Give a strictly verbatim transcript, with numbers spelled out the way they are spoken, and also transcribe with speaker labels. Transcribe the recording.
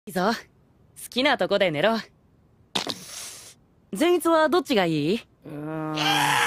Speaker 1: いいぞ。好きなとこで寝ろ。前室はどっちがいい？うーん。